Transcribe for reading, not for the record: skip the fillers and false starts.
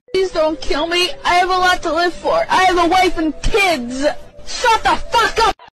Please don't kill me. I have a lot to live for. I have a wife and kids. Shut the fuck up!